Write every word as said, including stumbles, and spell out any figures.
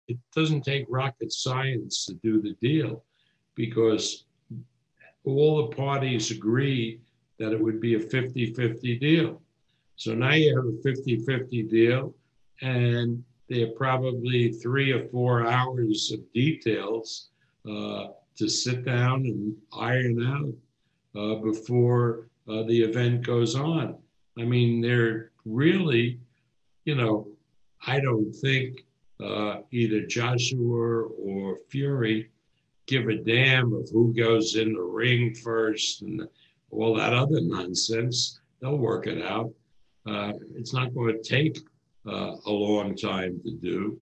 it doesn't take rocket science to do the deal, because all the parties agreed that it would be a fifty-fifty deal. So now you have a fifty-fifty deal, and there are probably three or four hours of details uh, to sit down and iron out uh, before uh, the event goes on. I mean, they're really, you know, I don't think uh, either Joshua or Fury give a damn of who goes in the ring first and all that other nonsense. They'll work it out. Uh, it's not going to take uh, a long time to do.